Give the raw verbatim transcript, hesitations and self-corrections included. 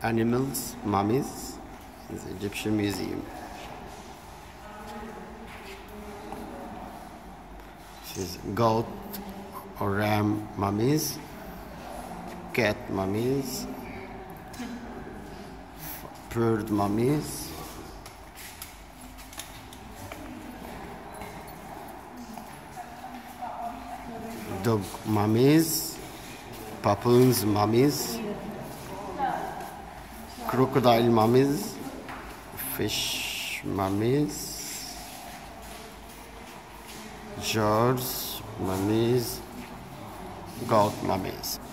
animals, mummies, in the Egyptian Museum. This is goat or ram mummies, cat mummies, bird mummies, dog mummies, baboons mummies, crocodile mummies, fish mummies, jars mummies, goat mummies.